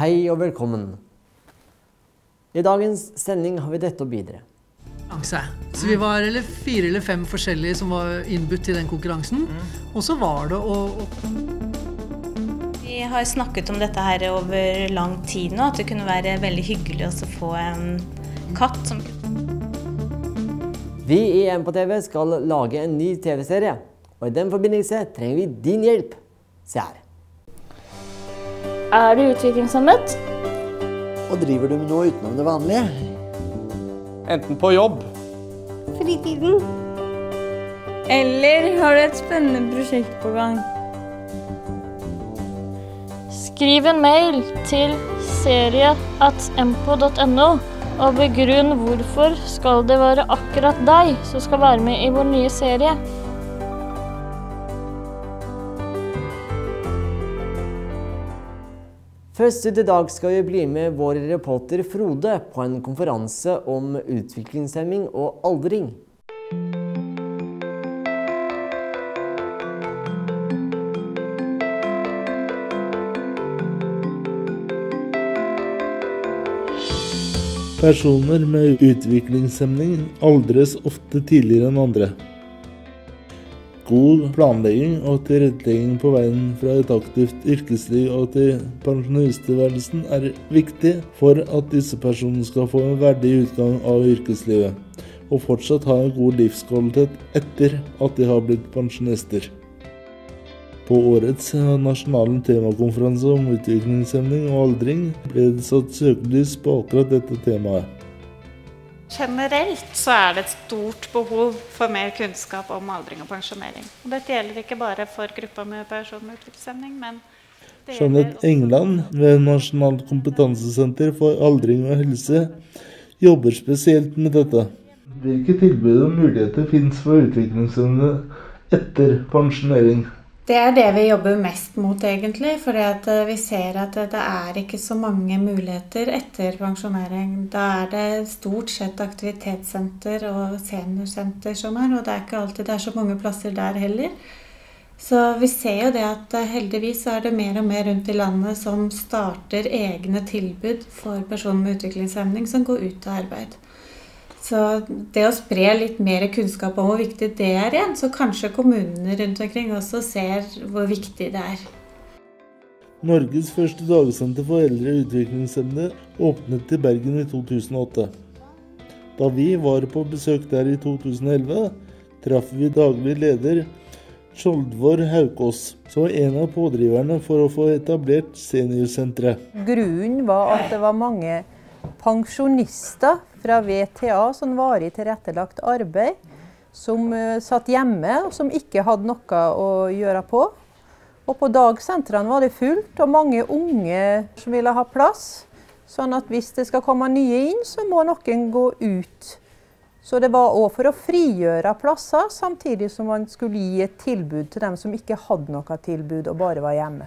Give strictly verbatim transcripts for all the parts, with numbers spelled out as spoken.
Hei og velkommen. I dagens sending har vi dette å bidra. Så vi var eller fire eller fem forskjellige som var innbudt til den konkurransen. Og så var det å... Vi har snakket om dette her over lang tid nå, at det kunne være veldig hyggelig å få en katt som... Vi i M på T V skal lage en ny T V-serie, og i den forbindelse trenger vi din hjelp. Se her. Er du utviklingshemmet? Og driver du med noe utenom det vanlige? Enten på jobb. Fritiden. Eller har du et spennende prosjekt på gang? Skriv en mail til serie at m p o punktum n o og begrunn hvorfor skal det være akkurat deg som skal være med i vår nye serie. Først ut i dag skal vi bli med vår reporter Frode på en konferanse om utviklingshemming og aldring. Personer med utviklingshemming aldres ofte tidligere enn andre. God planlegging og tilrettelegging på veien fra et aktivt yrkesliv og til pensjonisttilværelsen er viktig for at disse personene skal få en verdig utgang av yrkeslivet, og fortsatt ha en god livskvalitet etter at de har blitt pensjonister. På årets nasjonale temakonferanse om utviklingshemming og aldring ble det satt søkelys på akkurat dette temaet. Generelt så er det et stort behov for mer kunnskap om aldring og pensjonering. Og dette gjelder ikke bare for grupper med personer med utviklingshemming, men det Jeanette England ved Nasjonalt kompetansesenter for aldring og helse jobber spesielt med dette. Hvilke tilbud og muligheter finnes for utviklingshemmede etter pensjonering? Det er det vi jobber mest mot egentlig, fordi at vi ser at det er ikke så mange muligheter etter pensjonering. Da er det stort sett aktivitetssenter og seniorsenter som er, og det er ikke alltid det er så mange plasser der heller. Så vi ser jo det at heldigvis er det mer og mer rundt i landet som starter egne tilbud for personer med utviklingshemming som går ut av arbeid. Så det å spre litt mer kunnskap om hvor viktig det er igjen, så kanskje kommunene rundt omkring også ser hvor viktig det er. Norges første dagsenter for eldre utviklingshemmede åpnet i Bergen i to tusen og åtte. Da vi var på besøk der i to tusen og elleve, traff vi daglig leder Skjoldvor Haukås, som var en av pådriverne for å få etablert seniorsenteret. Grunnen var at det var mange pensjonister fra V T A, som var i tilrettelagt arbeid, som uh, satt hjemme og som ikke hadde noe å gjøre på. Og på dagsentrene var det fullt, og mange unge som ville ha plass. Sånn at hvis det skal komme nye inn, så må noen gå ut. Så det var også for å frigjøre plasser, samtidig som man skulle gi et tilbud til dem som ikke hadde noe tilbud og bare var hjemme.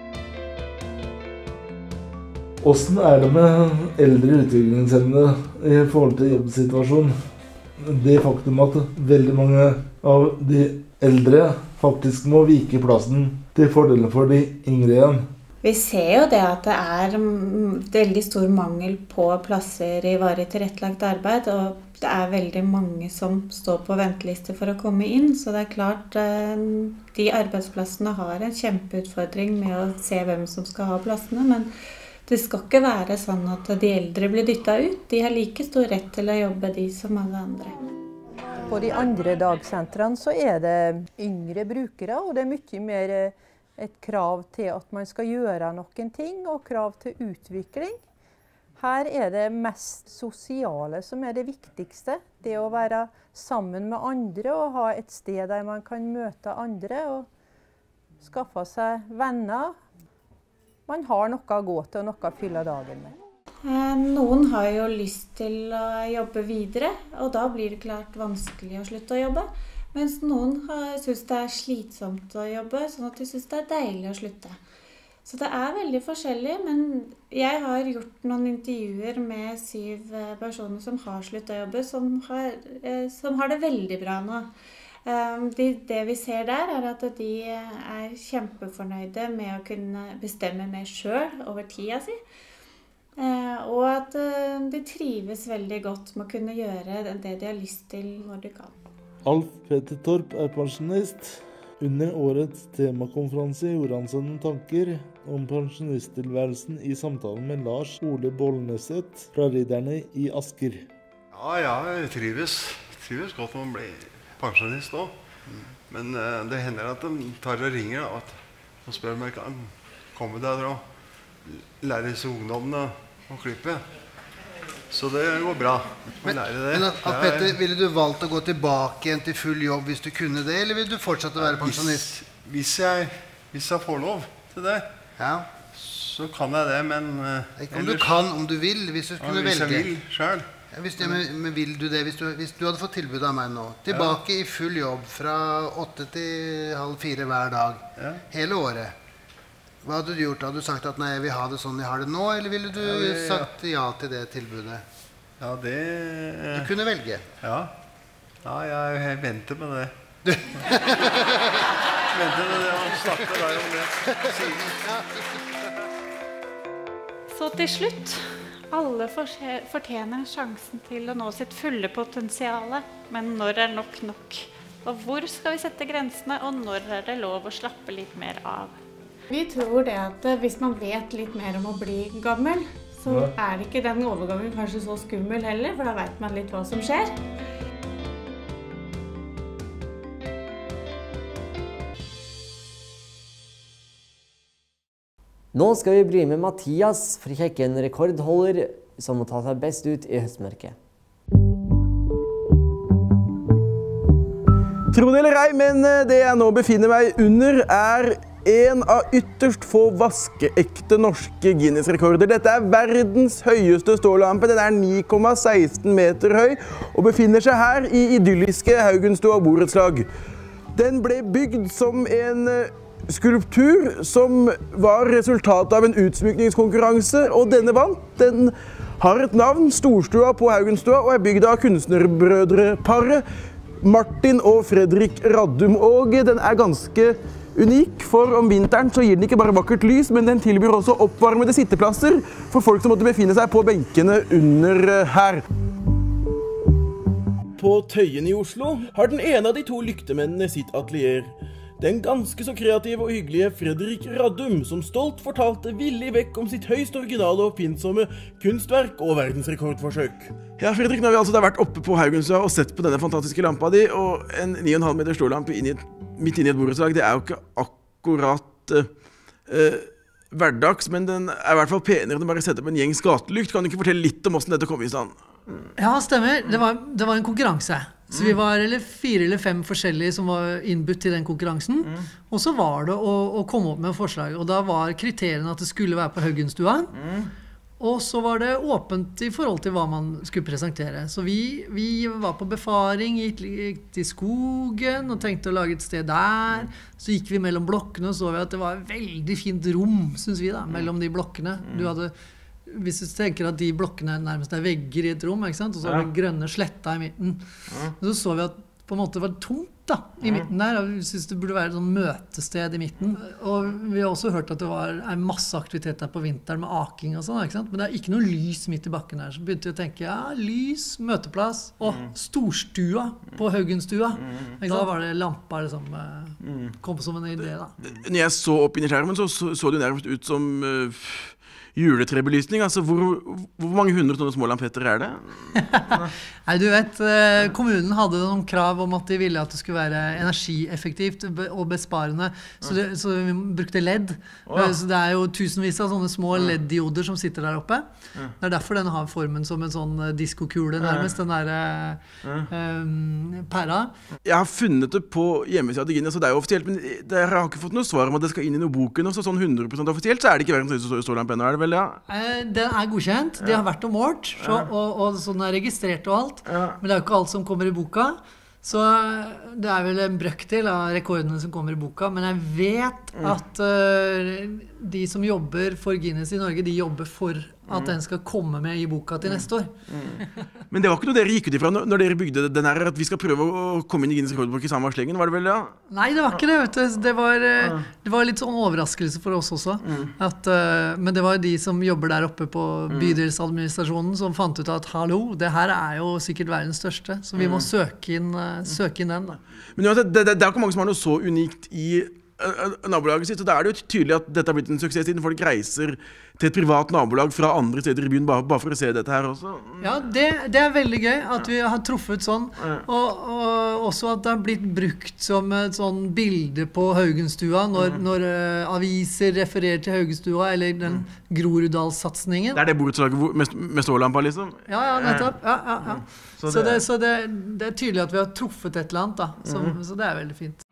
Hvordan er det med eldre utviklingshemmede i forhold til jobbsituasjonen? Det faktum at veldig mange av de eldre faktisk må vike plassen til fordel for de yngre igjen. Vi ser jo det at det er veldig stor mangel på plasser i varig tilrettelagt arbeid, og det er veldig mange som står på venteliste for å komme inn, så det er klart de arbeidsplassene har en kjempeutfordring med å se hvem som skal ha plassene, men det skal ikke være sånn at de eldre blir dyttet ut. De har like stor rett til å jobbe, de som alle andre. På de andre dagsentrene så er det yngre brukere, og det er mye mer et krav til at man skal gjøre noen ting, og krav til utvikling. Her er det mest sosiale som er det viktigste. Det å være sammen med andre og ha et sted der man kan møte andre og skaffe seg venner. Man har noe å gå til og noe å fylle dagen med. Noen har jo lyst til å jobbe videre, og da blir det klart vanskelig å slutte å jobbe. Mens noen synes det er slitsomt å jobbe, sånn at de synes det er deilig å slutte. Så det er veldig forskjellig, men jeg har gjort noen intervjuer med syv personer som har sluttet å jobbe, som har, som har det veldig bra nå. Det, det vi ser der er at de er kjempefornøyde med å kunne bestemme mer selv over tida si. Og at de trives veldig godt med å kunne gjøre det de har lyst til når de kan. Alf Petter Torp er pensjonist. Under årets temakonferanse gjorde han seg noen tanker om pensjonisttilværelsen i samtalen med Lars Ole Bollneset fra Ridderne i Asker. Ja, ja, jeg trives. trives godt med å bli pensjonist nå. Men uh, det hender at de tar og ringer da, at de spør om jeg kan komme der og lære disse ungdommene å klippe. Så det går bra å men, lære det. Men at, at Petter, ville du valgt å gå tilbake igjen til full jobb hvis du kunne det, eller vil du fortsette å være pensjonist? Hvis, hvis, jeg, hvis jeg får lov til det, ja. så kan jeg det, men uh, Ikke om ellers, du kan, om du vil, hvis du kunne ja, hvis velge. Hvis jeg vil selv. Ja, hvis det, men, men vil du det, hvis du, hvis du hadde fått tilbud av meg nå, tilbake ja. i full jobb fra åtte til halv fire hver dag, ja. hele året. Hva hadde du gjort? Hadde du sagt at nei, jeg vil ha det sånn jeg har det nå, eller ville du ja, vi, sagt ja til det tilbudet? Ja, det... Du kunne velge. Ja, ja jeg, jeg venter med det. venter med det og snakker der om det. Så til slutt, alle fortjener sjansen til å nå sitt fulle potensiale, men når er nok nok? Og hvor skal vi sette grensene, og når er det lov å slappe litt mer av? Vi tror det at hvis man vet litt mer om å bli gammel, så er det ikke den overgangen kanskje så skummel heller, for da vet man litt hva som skjer. Nå skal vi bli med Mathias for å sjekke en rekordholder som må ta seg best ut i høstmørket. Tro det eller ei, men det jeg nå befinner meg under er en av ytterst få vaskeekte norske Guinness-rekorder. Dette er verdens høyeste stålampe. Den er ni komma seksten meter høy og befinner seg her i idylliske Haugenstua borettslag. Den ble bygd som en skulptur som var resultatet av en utsmykningskonkurranse, og denne vant. Den har et navn, Storstua på Haugenstua, og er bygd av kunstnerbrødreparet Martin og Fredrik Raddum, og den er ganske unik, for om vinteren så gir den ikke bare vakkert lys, men den tilbyr også oppvarmede sitteplasser for folk som måtte befinne seg på benkene under her. På Tøyen i Oslo har den ene av de to lyktemennene sitt atelier. Den ganske så kreative og hyggelige Fredrik Raddum, som stolt fortalte villig vekk om sitt høyst originale og oppfinnsomme kunstverk og verdensrekordforsøk. Ja, Fredrik, nå har vi altså vært oppe på Haugenstua og sett på denne fantastiske lampa di, og en ni komma fem meter stålampe inn i et, midt inne i et borettslag, det er jo ikke akkurat uh, uh, hverdags, men den er i hvert fall penere enn å bare sette opp en gjengs gatelykt. Kan du ikke fortelle litt om hvordan dette kom i stand? Ja, stemmer. Det var, det var en konkurranse. Så vi var eller fire eller fem forskjellige som var innbudt til den konkurransen. Mm. Og så var det å, å komme opp med forslag. Og da var kriteriene at det skulle være på Haugenstua. Mm. Og så var det åpent i forhold til hva man skulle presentere. Så vi, vi var på befaring, gikk, gikk til skogen og tenkte å lage et sted der. Så gikk vi mellom blokkene og så vi at det var et veldig fint rom, synes vi da, mellom de blokkene. Du hadde... Hvis du tenker at de blokkene nærmest er vegger i et rom, ikke sant? Og så var det grønne sletta i midten. Og så så vi at på en måte var det tomt da, i midten der, og vi synes det burde være et sånn møtested i midten. Og vi har også hørt at det var en masse aktivitet der på vinteren med aking og sånn, ikke sant? Men det er ikke noe lys midt i bakken der, så begynte vi å tenke, ja, lys, møteplass, og storstua på Haugenstua. Da var det lampa liksom, kom som en idé da. Når jeg så opp inn i skjermen, så så, så det nærmest ut som... Uh, juletrebelysning, altså hvor, hvor mange hundre sånne små lampetter er det? Nei, du vet, kommunen hadde noen krav om at de ville at det skulle være energieffektivt og besparende, så, det, så vi brukte L E D. Oh, ja. Så det er jo tusenvis av sånne små L E D-dioder som sitter der oppe. Det er derfor den har formen som en sånn diskokule nærmest, den der um, pæra. Jeg har funnet det på hjemmesiden til Guinness, og det er jo offisielt, men jeg har ikke fått noe svar om at det skal inn i noen boken, og så sånn hundre prosent offisielt, så er det ikke verdens høyeste stålampe ennå, er det vel? Ja. Den er godkjent, de har vært og målt, så, og, og sånn er registrert og alt, ja. Men det er jo ikke alt som kommer i boka, så det er vel en brøk til av rekordene som kommer i boka, men jeg vet at uh, de som jobber for Guinness i Norge, de jobber for at den skal komme med i boka til neste år. Men det var ikke noe dere gikk ut ifra når dere bygde den her, at vi skal prøve å komme inn i Guinness rekordbok i samme slengen, var det vel, ja? Nei, det var ikke det, vet du. Det var, det var litt sånn overraskelse for oss også. At, men det var de som jobber der oppe på bydelsadministrasjonen som fant ut at hallo, det her er jo sikkert verdens største, så vi må søke inn, søke inn den da. Men det, det, det er ikke mange som har noe så unikt i nabolaget sitt, så da er det jo tydelig at dette har blitt en suksess siden folk reiser til et privat nabolag fra andre steder i byen bare, bare for å se dette her også. Ja, det, det er veldig gøy at vi har truffet sånn, og, og også at det har blitt brukt som et sånn bilde på Haugenstua når, når uh, aviser refererer til Haugenstua eller den Groruddalssatsingen. Det er det borettslaget med, med stålampa liksom? Ja, ja, nettopp. Ja, ja, ja. Så, så, det, så det, det er tydelig at vi har truffet et eller annet da, så, mm. så det er veldig fint.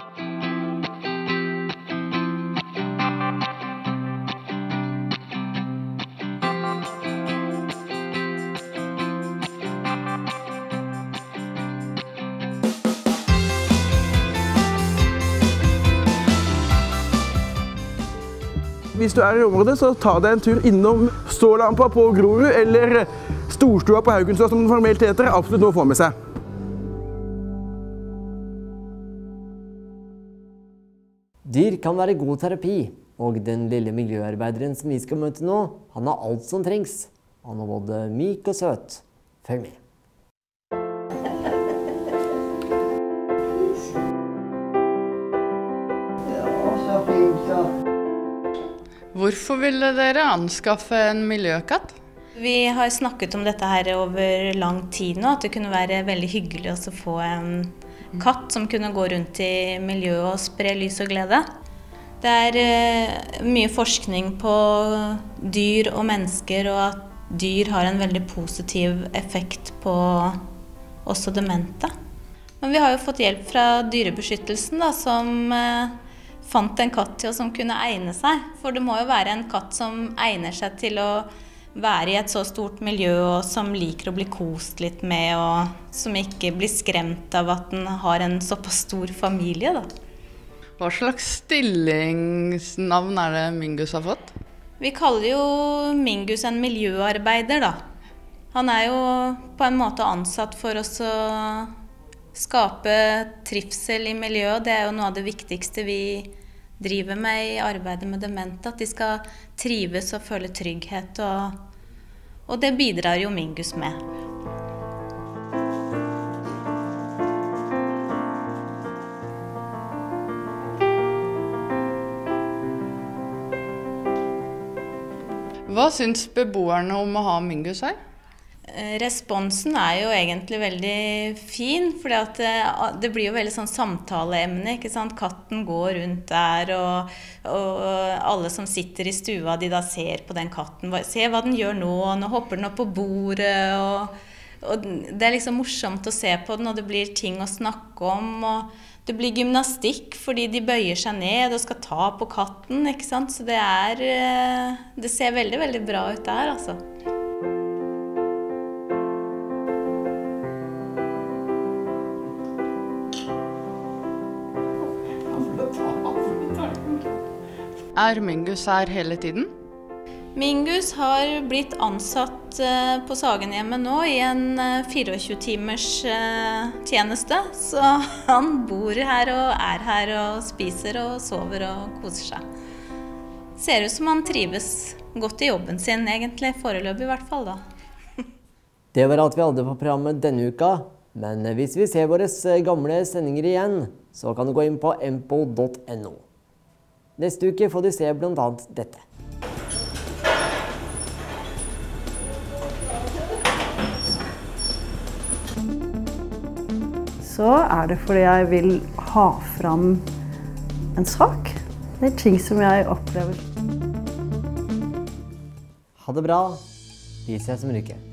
Hvis du er i området, så ta deg en tur innom Stålampa på Grorud, eller Storstua på Haugenstua, som den formelt heter, absolutt noe å få med seg. Dyr kan være god terapi, og den lille miljøarbeideren som vi skal møte nå, han har alt som trengs. Han er både myk og søt. Følg med. Hvorfor ville dere anskaffe en miljøkatt? Vi har snakket om dette her over lang tid nå, at det kunne være veldig hyggelig å få en katt som kunne gå rundt i miljøet og spre lys og glede. Det er uh, mye forskning på dyr og mennesker, og at dyr har en veldig positiv effekt på også demente. Men vi har jo fått hjelp fra Dyrebeskyttelsen da, som uh, fant en katt til oss som kunne egne seg. For det må jo være en katt som egner seg til å være i et så stort miljø, og som liker å bli kost litt med, og som ikke blir skremt av at den har en såpass stor familie da. Hva slags stillingsnavn er det Mingus har fått? Vi kaller jo Mingus en miljøarbeider da. Han er jo på en måte ansatt for oss å skape trivsel i miljøet. Det er jo noe av det viktigste vi driver med i arbeidet med demente, at de skal trives og føle trygghet, og, og det bidrar jo Mingus med. Hva syns beboerne om å ha Mingus her? Responsen er jo egentlig veldig fin, for det blir jo veldig sånn samtaleemne, ikke sant? Katten går rundt der, og, og alle som sitter i stua, de da ser på den katten, se hva den gjør nå, nå hopper den opp på bordet, og, og det er liksom morsomt å se på den, og det blir ting å snakke om, og det blir gymnastikk fordi de bøyer seg ned og skal ta på katten, ikke sant? Så det er, det ser veldig, veldig bra ut der, altså. Er Mingus her hele tiden? Mingus har blitt ansatt på Sagenhjemmet nå i en tjuefire timers tjeneste, så han bor her og er her og spiser og sover og koser seg. Ser ut som han trives godt i jobben sin egentlig, foreløpig i hvert fall da. Det var alt vi hadde på programmet denne uka, men hvis vi ser våre gamle sendinger igjen, så kan du gå inn på empo punktum no. Neste uke får du se blant annet dette. Så er det fordi jeg vil ha fram en sak. Det er ting som jeg opplever. Ha det bra. Vi ses om en uke.